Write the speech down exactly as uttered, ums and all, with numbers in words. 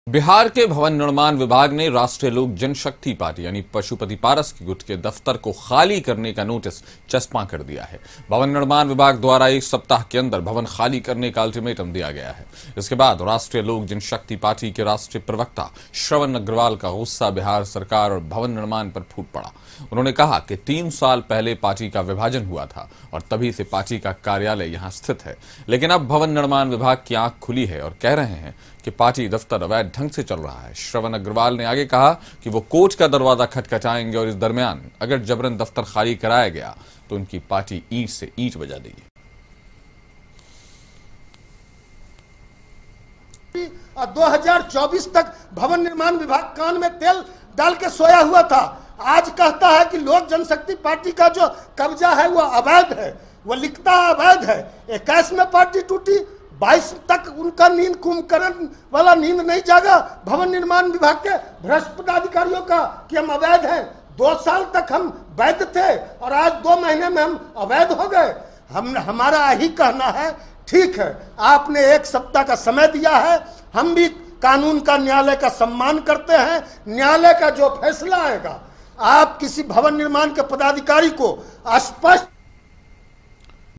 बिहार के भवन निर्माण विभाग ने राष्ट्रीय लोक जनशक्ति पार्टी यानी पशुपति पारस के गुट के दफ्तर को खाली करने का नोटिस चस्पा कर दिया है। भवन निर्माण विभाग द्वारा एक सप्ताह के अंदर भवन खाली करने का अल्टीमेटम दिया गया है। इसके बाद राष्ट्रीय लोक जनशक्ति पार्टी के राष्ट्रीय प्रवक्ता श्रवण अग्रवाल का गुस्सा बिहार सरकार और भवन निर्माण पर फूट पड़ा। उन्होंने कहा कि तीन साल पहले पार्टी का विभाजन हुआ था और तभी से पार्टी का कार्यालय यहां स्थित है, लेकिन अब भवन निर्माण विभाग की आंख खुली है और कह रहे हैं कि पार्टी दफ्तर अवैध ढंग से चल रहा है। श्रवण अग्रवाल ने आगे कहा कि वो कोर्ट का दरवाजा खटखटाएंगे और इस दरमियान अगर जबरन दफ्तर खाली कराया गया तो उनकी पार्टी ईंट से ईंट बजा देगी। दो हज़ार चौबीस तक भवन निर्माण विभाग कान में तेल डाल के सोया हुआ था। आज कहता है कि लोक जनशक्ति पार्टी का जो कब्जा है वो अवैध है, वो लिखता है अवैध है। इक्कीस में पार्टी टूटी, बाईस तक उनका नींद कुंभकर्ण वाला नींद नहीं जागा भवन निर्माण विभाग के भ्रष्ट पदाधिकारियों का कि हम अवैध हैं। दो साल तक हम वैध थे और आज दो महीने में हम अवैध हो गए। हम हमारा यही कहना है, ठीक है आपने एक सप्ताह का समय दिया है, हम भी कानून का न्यायालय का सम्मान करते हैं। न्यायालय का जो फैसला आएगा, आप किसी भवन निर्माण के पदाधिकारी को स्पष्ट